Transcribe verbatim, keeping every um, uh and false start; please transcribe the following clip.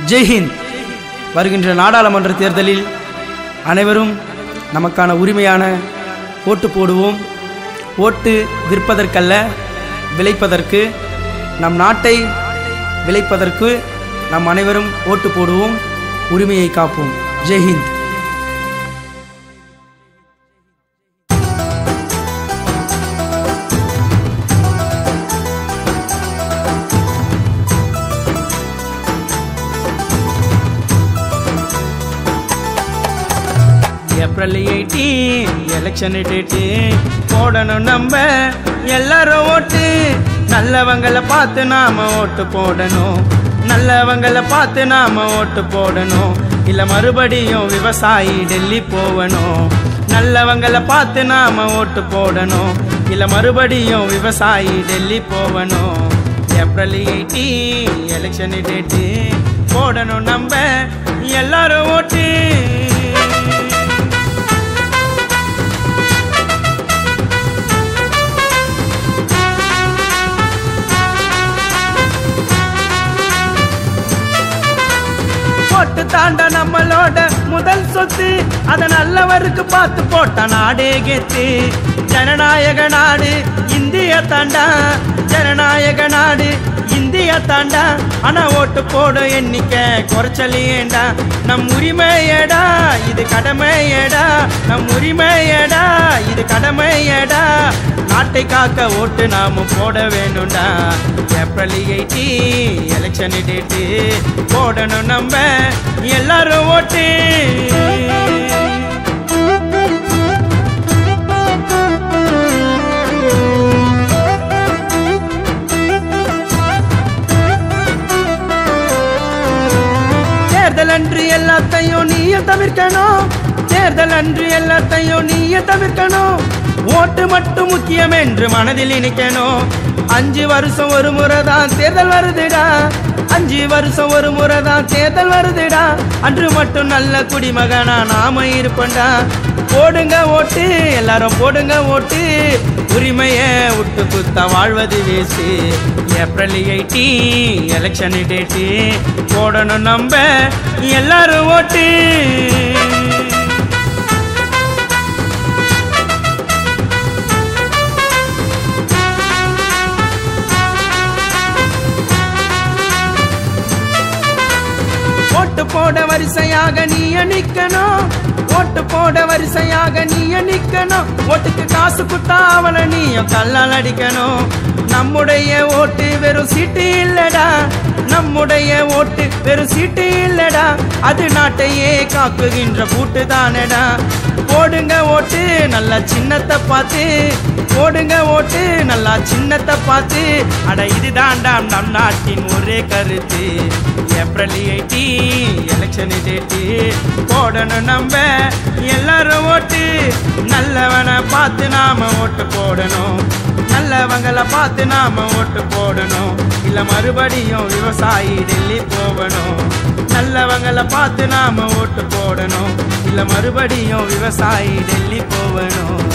ஜெய் ஹிந்த். வருகின்ற நாடாளுமன்ற தேர்தலில் அனைவரும் நமக்கான உரிமையான ஓட்டு போடுவோம். ஓட்டு விற்பதற்கல்ல, விளைப்பதற்கு, நம் நாட்டை விளைப்பதற்கு நாம் அனைவரும் ஓட்டு போடுவோம். உரிமையை காப்போம். ஜெய் ஹிந்த். ஏப்ரல் எயிட்டீன் எலெக்ஷன் டேட்டு போடணும் நம்ம எல்லாரும் ஓட்டு. நல்லவங்களை பார்த்து நாம ஓட்டு போடணும். நல்லவங்களை பார்த்து நாம ஓட்டு போடணும். இல்ல மறுபடியும் விவசாயி டெல்லி போகணும். நல்லவங்களை பார்த்து நாம ஓட்டு போடணும். இல்ல மறுபடியும் விவசாயி டெல்லி போகணும். ஏப்ரல் எயிட்டீன் எலெக்ஷன் டேட்டு போடணும் நம்ம எல்லாரும் ஓட்டு. ஓட்டு தாண்டா நம்மளோட முதல் சொத்து. அத நல்லவருக்கு பார்த்து போட்ட நாடே கெத்து. ஜனநாயக நாடு இந்திய தாண்டா, ஜனநாயக நாடு இந்திய தாண்டா. ஆனா ஓட்டு போடும் எண்ணிக்கை குறைச்சலையேண்டா. நம் உரிமையடா இது கடமையடா. நம் உரிமையடா இது கடமையடா. நாட்டை காக்க ஓட்டு நாம போட வேணும்டா. ஏப்ரல் எயிட்டீன் எலெக்ஷன் டேட்டு போடணும் நம்ம எல்லாரும் ஓட்டு. தேர்தல் அன்று எல்லாத்தையும் நீய தவிர்க்கணும். தேர்தல் அன்று எல்லாத்தையும் நீய தவிர்க்கணும். ஓட்டு மட்டும் முக்கியம் என்று மனதில் நினைக்கணும். அஞ்சு வருஷம் ஒரு முறை தான் தேர்தல் வருதுடா. அஞ்சு வருஷம் ஒரு முறை தான் தேர்தல் வருதுடா. அன்று மட்டும் நல்ல குடிமகனா நாம இருப்பண்டா. போடுங்க ஓட்டு, எல்லாரும் போடுங்க ஓட்டு. உரிமைய விட்டு குத்த வாழ்வது waste. April eighteen election date போடணும் நம்ம எல்லாரும் ஓட்டு. ஓட்டு போட வரிசையாக நீய நிக்கணும். ஓட்டு போட வரிசையாக நீய நிக்கணும். ஓட்டுக்கு காசு குத்தா அவளை நீயும் கல்லால் அடிக்கணும். நம்முடைய ஓட்டு வெறும் சீட்டு இல்லடா. நம்முடைய ஓட்டு வெறும் சீட்டு இல்லடா. அது நாட்டையே காக்குகின்ற பூட்டு தானடா. போடுங்க ஓட்டு நல்லா சின்னத்தை பார்த்து. போடுங்க ஓட்டு நல்லா சின்னத்தை பார்த்து. அட இதுதான்டா நம் நாட்டின் ஒரே கருத்து. ஏப்ரல் எயிட்டீன் எலெக்ஷன் டேட்டு போடணும் நம்ம எல்லாரும் ஓட்டு. நல்லவனை பார்த்து நாம ஓட்டு போடணும். நல்லவங்களை பார்த்து நாம ஓட்டு போடணும். இல்ல மறுபடியும் விவசாயி டெல்லி போகணும். நல்லவங்களை பார்த்து நாம ஓட்டு போடணும். இல்ல மறுபடியும் விவசாயி டெல்லி போகணும்.